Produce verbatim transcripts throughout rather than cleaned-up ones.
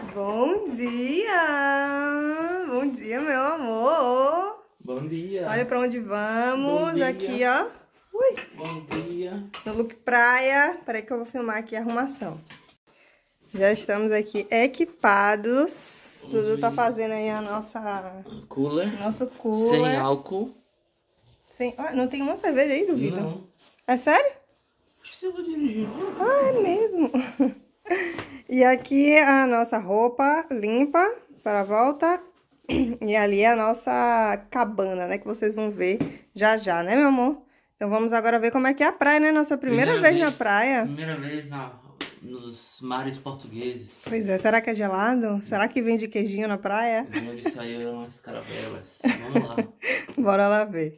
Bom dia! Bom dia, meu amor! Bom dia! Olha pra onde vamos, aqui, ó. Ui. Bom dia! No look praia. Peraí que eu vou filmar aqui a arrumação. Já estamos aqui equipados. Os Dudu tá fazendo aí a nossa... Cooler. Nosso cooler. Sem álcool. Sem... Ah, não tem uma cerveja aí, duvido? Não. É sério? Acho que você vai dirigir. Ah, é mesmo? E aqui a nossa roupa limpa para a volta. E ali é a nossa cabana, né? Que vocês vão ver já já, né, meu amor? Então vamos agora ver como é que é a praia, né? Nossa primeira, primeira vez, vez na praia. Primeira vez na, nos mares portugueses. Pois é, será que é gelado? Será que vende queijinho na praia? De onde saíram as caravelas. Vamos lá. Bora lá ver.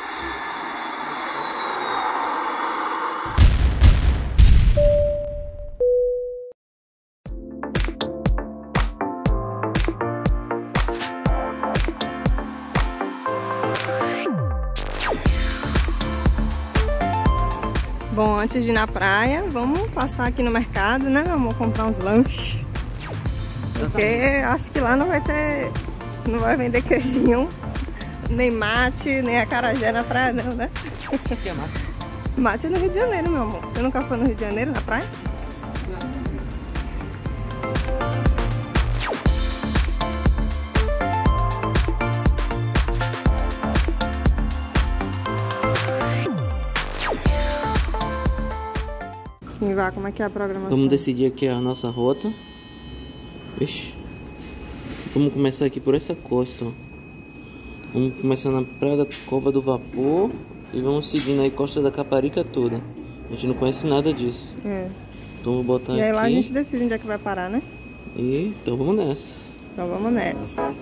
Bom, antes de ir na praia, vamos passar aqui no mercado, né, meu amor? Comprar uns lanches. Porque acho que lá não vai ter... Não vai vender queijinho, nem mate, nem acarajé na praia, não, né? O que é mate? Mate é no Rio de Janeiro, meu amor. Você nunca foi no Rio de Janeiro, na praia? Sim, vá, como é que é a programação? Vamos decidir aqui a nossa rota. Ixi. Vamos começar aqui por essa costa, ó. Vamos começar na praia da Cova do Vapor e vamos seguindo aí Costa da Caparica toda. A gente não conhece nada disso. É. Então vou botar aqui. E aí lá a gente decide onde é que vai parar, né? E então vamos nessa. Então vamos nessa.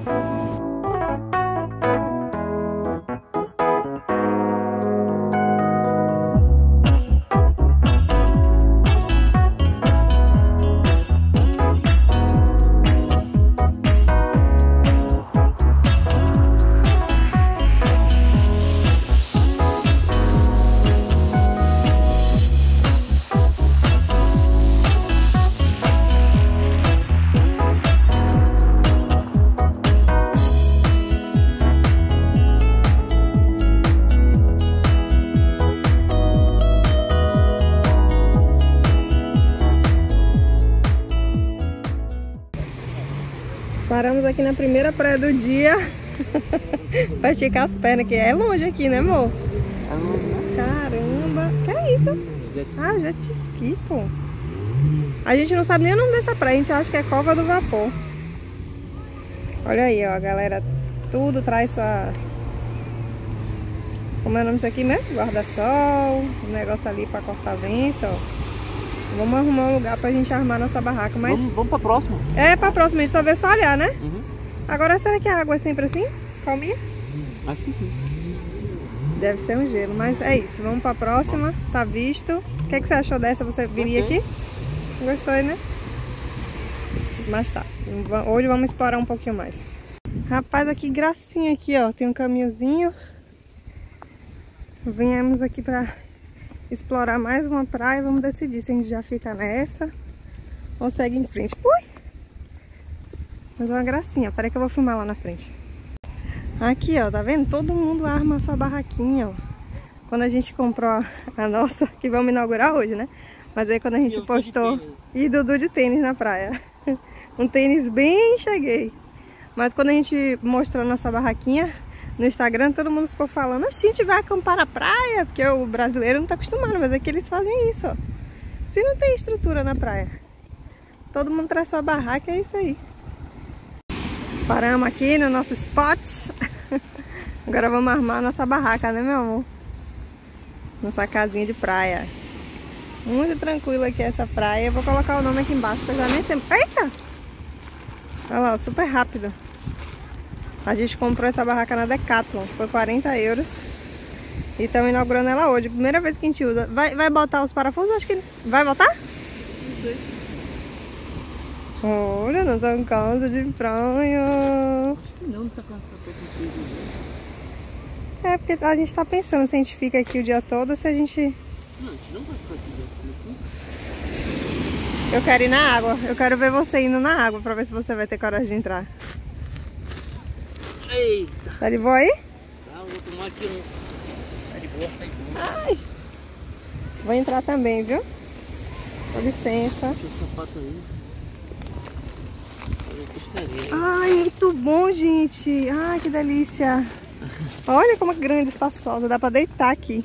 Paramos aqui na primeira praia do dia pra esticar as pernas, que é longe aqui, né, amor? É longe, né? Caramba! Que é isso? Ah, jet ski, pô. A gente não sabe nem o nome dessa praia, a gente acha que é Cova do Vapor. Olha aí, ó, a galera tudo traz sua... Como é o nome disso aqui mesmo? Guarda-sol, um negócio ali pra cortar vento, ó. Vamos arrumar um lugar pra gente armar nossa barraca, mas... Vamos, vamos pra próxima. É, pra próxima, a gente só vê só olhar, né? Uhum. Agora, será que a água é sempre assim? Calminha? Acho que sim. Deve ser um gelo, mas é isso. Vamos pra próxima, tá visto. O que, é que você achou dessa? Você viria Gostei. aqui? Gostou, né? Mas tá, hoje vamos explorar um pouquinho mais. Rapaz, aqui gracinha aqui, ó. Tem um caminhozinho. Viemos aqui pra... explorar mais uma praia, vamos decidir se a gente já fica nessa ou segue em frente. Ui! Mas é uma gracinha, peraí que eu vou filmar lá na frente. Aqui, ó, tá vendo? Todo mundo arma a sua barraquinha, ó. Quando a gente comprou a, a nossa, que vamos inaugurar hoje, né? Mas aí quando a gente postou... E Dudu de tênis na praia. Um tênis bem cheguei. Mas quando a gente mostrou a nossa barraquinha no Instagram, todo mundo ficou falando: a gente vai acampar na praia, porque o brasileiro não tá acostumado, mas é que eles fazem isso, ó. Se não tem estrutura na praia, todo mundo traz sua barraca, é isso aí. Paramos aqui no nosso spot. Agora vamos armar a nossa barraca, né, meu amor? Nossa casinha de praia. Muito tranquilo aqui essa praia. Eu vou colocar o nome aqui embaixo, que eu já nem sei... Eita! Olha lá, super rápido. A gente comprou essa barraca na Decathlon, foi quarenta euros. E estamos inaugurando ela hoje, primeira vez que a gente usa. Vai, vai botar os parafusos? Acho que... Vai botar? Não sei. Olha, nós estamos casa de praia. Acho que não, não tá cansado contigo. É, porque a gente tá pensando se a gente fica aqui o dia todo ou se a gente... Não, a gente não vai ficar aqui dentro. Eu quero ir na água. Eu quero ver você indo na água pra ver se você vai ter coragem de entrar. Eita. Tá de boa aí? Tá, vou tomar aqui um. Tá de boa, tá de boa. Ai. Vou entrar também, viu? Com licença. Deixa o sapato aí. Ai, muito bom, gente. Ai, que delícia. Olha como é grande, espaçosa. Dá pra deitar aqui.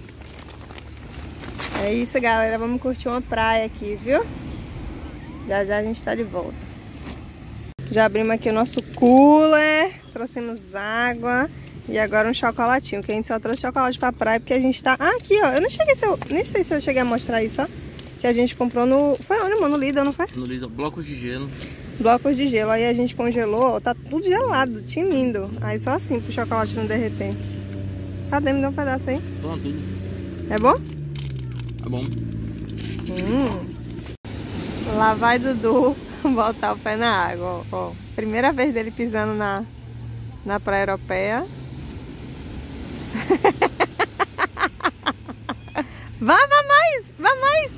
É isso, galera. Vamos curtir uma praia aqui, viu? Já já a gente tá de volta. Já abrimos aqui o nosso cooler. Trouxemos água. E agora um chocolatinho. Que a gente só trouxe chocolate pra praia porque a gente tá... Ah, aqui, ó. Eu não cheguei se eu... Nem sei se eu cheguei a mostrar isso, ó. Que a gente comprou no... Foi onde, mano? No Lidl, não foi? No Lidl, blocos de gelo. Blocos de gelo. Aí a gente congelou, ó. Tá tudo gelado, tinindo. Aí só assim pro chocolate não derreter. Cadê? Me dá um pedaço aí. Toma tudo. É bom? Tá bom. Hum. Lá vai Dudu botar o pé na água, ó. Primeira vez dele pisando na, na praia europeia. Vá, vá mais! Vá mais!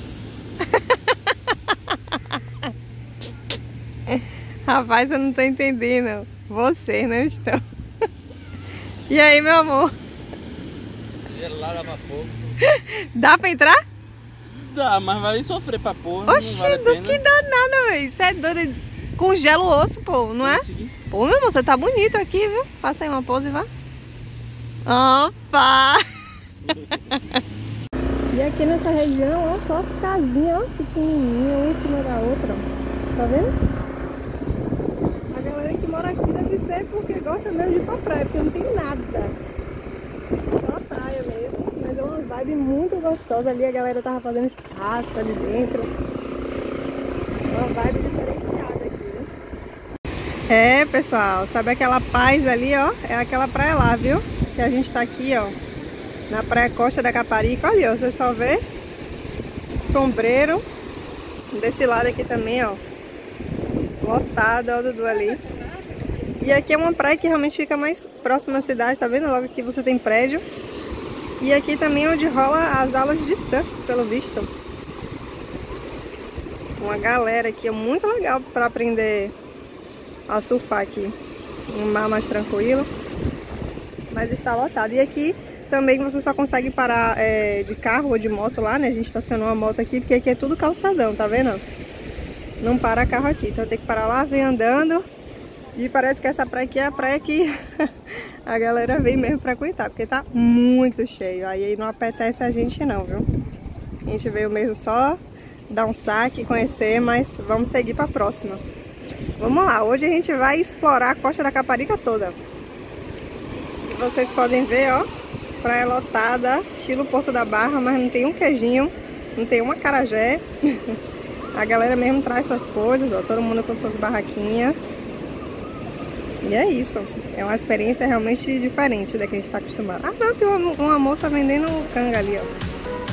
Rapaz, eu não tô entendendo. Vocês não estão. E aí, meu amor? Gelada pra pouco. Dá pra entrar? Dá, mas vai sofrer pra porra. Oxi, não vale a do pena. que dá nada, velho. Você é doido. Congela o osso, pô, não é? Seguir. Pô, meu irmão, você tá bonito aqui, viu? Faça aí uma pose e vá. Opa! E aqui nessa região, ó, só as casinhas, ó, pequenininhas, uma em cima da outra, ó. Tá vendo? A galera que mora aqui deve ser porque gosta mesmo de ir pra praia, porque não tem nada. Só a praia mesmo, mas é uma vibe muito gostosa ali. A galera tava fazendo churrasco ali dentro. Uma vibe diferenciada aqui, né? É, pessoal, sabe aquela paz ali, ó? É aquela praia lá, viu? Que a gente tá aqui, ó, na praia Costa da Caparica. Olha, ó, você só vê sombreiro. Desse lado aqui também, ó, lotado, ó, o Dudu ali. E aqui é uma praia que realmente fica mais próxima à cidade, tá vendo? Logo aqui você tem prédio. E aqui também é onde rola as aulas de surf, pelo visto. Uma galera aqui, é muito legal para aprender a surfar aqui. Um mar mais tranquilo. Mas está lotado. E aqui também você só consegue parar é, de carro ou de moto lá, né? A gente estacionou a moto aqui, porque aqui é tudo calçadão, tá vendo? Não para carro aqui, então tem que parar lá, vem andando. E parece que essa praia aqui é a praia que a galera vem mesmo frequentar, porque tá muito cheio. Aí não apetece a gente não, viu? A gente veio mesmo só dar um saque, conhecer, mas vamos seguir pra próxima. Vamos lá, hoje a gente vai explorar a Costa da Caparica toda. E vocês podem ver, ó, praia lotada, estilo Porto da Barra, mas não tem um queijinho, não tem uma acarajé. A galera mesmo traz suas coisas, ó, todo mundo com suas barraquinhas. E é isso, é uma experiência realmente diferente da que a gente está acostumado. Ah não, tem uma, uma moça vendendo canga ali, ó.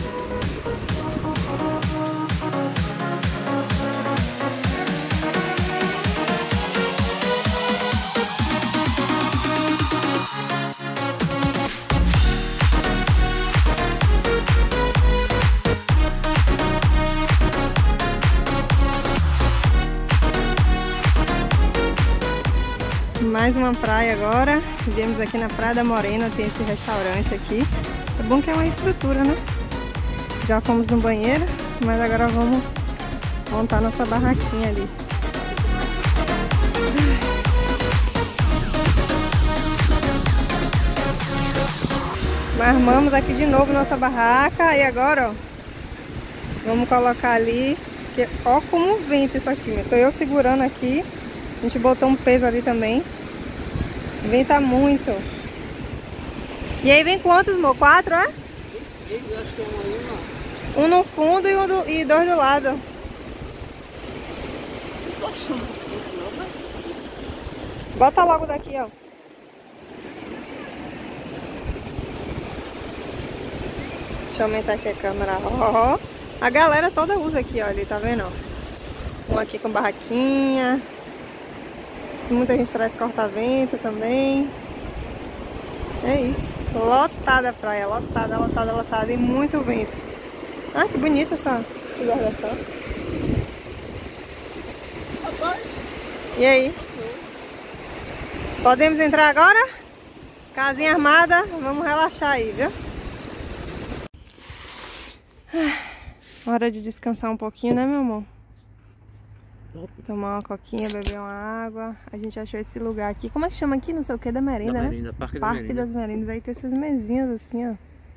Mais uma praia agora. Viemos aqui na Praia da Morena, tem esse restaurante aqui. É bom que é uma estrutura, né? Já fomos no banheiro, mas agora vamos montar nossa barraquinha ali. Armamos aqui de novo nossa barraca e agora, ó, vamos colocar ali. Porque, ó como venta isso aqui, tô eu segurando aqui. A gente botou um peso ali também. Venta muito. E aí vem quantos, amor? Quatro, é? Eu acho que é um aí, ó. Um no fundo e, um do, e dois do lado. Não tô achando assim, não, mas... Bota logo daqui, ó. Deixa eu aumentar aqui a câmera. Ó, a galera toda usa aqui, ó, ali, tá vendo? Um aqui com barraquinha. Muita gente traz corta-vento também. É isso. Lotada a praia. Lotada, lotada, lotada. E muito vento. Ah, que bonita essa guarda-sol. E aí? Podemos entrar agora? Casinha armada, vamos relaxar aí, viu? Hora de descansar um pouquinho, né, meu amor? Tomar uma coquinha, beber uma água. A gente achou esse lugar aqui. Como é que chama aqui? Não sei o que, da merenda, da merenda, né? Parque, Parque da merenda. das Merendas. Aí tem essas mesinhas assim, ó.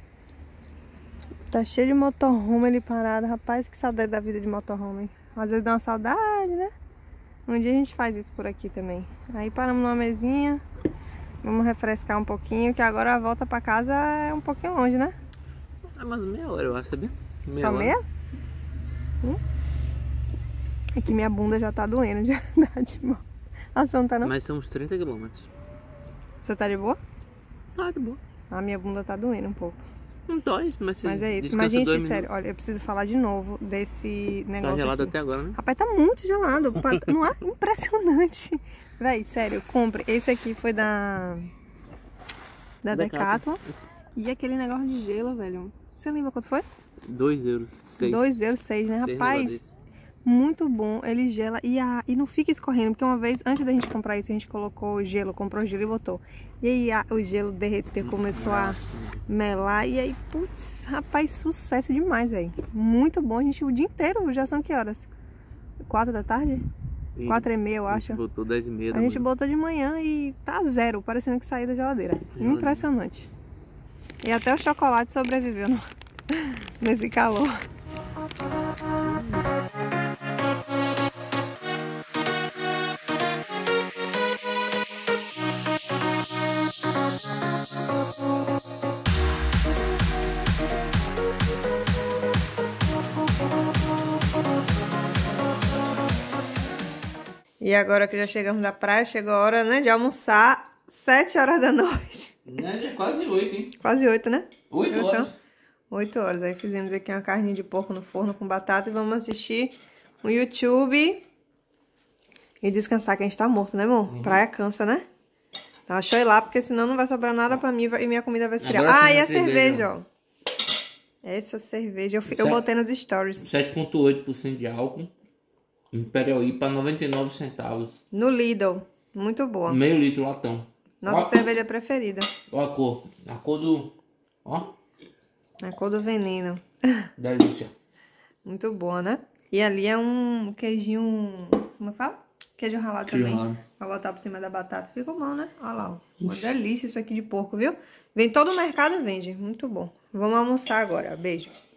Tá cheio de motorhome ali parado. Rapaz, que saudade da vida de motorhome. Às vezes dá uma saudade, né? Um dia a gente faz isso por aqui também. Aí paramos numa mesinha. Vamos refrescar um pouquinho, que agora a volta pra casa é um pouquinho longe, né? É mais meia hora, eu acho, sabia? Meia Só hora. meia? Hum? É que minha bunda já tá doendo de andar de moto. A sua não tá, não? Mas são uns trinta quilômetros. Você tá de boa? Ah, de boa. A minha bunda tá doendo um pouco. Não dói, mas sim. Mas é isso. Mas, gente, sério, olha, eu preciso falar de novo desse negócio. Tá gelado aqui. até agora, né? Rapaz, tá muito gelado. Não é impressionante. Véi, sério, compre. Esse aqui foi da... Da Decathlon. E aquele negócio de gelo, velho. Você lembra quanto foi? dois euros. seis. dois euros, seis, né? Seis Rapaz, muito bom. Ele gela e, a, e não fica escorrendo. Porque uma vez, antes da gente comprar isso, a gente colocou gelo, comprou gelo e botou. E aí a, o gelo derreteu, começou a melar. E aí, putz, rapaz, sucesso demais, velho. Muito bom. A gente o dia inteiro, já são que horas? Quatro da tarde? E Quatro e meia, eu acho. A gente botou dez e meia da A gente manhã. botou de manhã e tá zero, parecendo que saiu da geladeira. Geladeira. Impressionante. E até o chocolate sobreviveu no... nesse calor. E agora que já chegamos da praia, chegou a hora, né, de almoçar, sete horas da noite. Né, já é quase oito, hein? Quase oito, né? Oito horas. Oito horas. Aí fizemos aqui uma carninha de porco no forno com batata e vamos assistir o YouTube e descansar, que a gente tá morto, né, amor? Uhum. Praia cansa, né? Então, deixa eu ir lá, porque senão não vai sobrar nada pra mim e minha comida vai esfriar. Agora ah, e a cerveja, cerveja, ó. Essa cerveja eu, eu botei nos stories. sete vírgula oito por cento de álcool. Imperial I P A, noventa e nove centavos. No Lidl. Muito boa. Meio litro latão. Nossa ó, cerveja preferida. Ó a cor. A cor do... Ó. A cor do veneno. Delícia. Muito boa, né? E ali é um queijinho... Como fala? Queijo ralado Queijo também. Ralado. Pra botar por cima da batata. Ficou bom, né? Olha lá, ó. Uma delícia isso aqui de porco, viu? Vem todo o mercado e vende. Muito bom. Vamos almoçar agora. Beijo.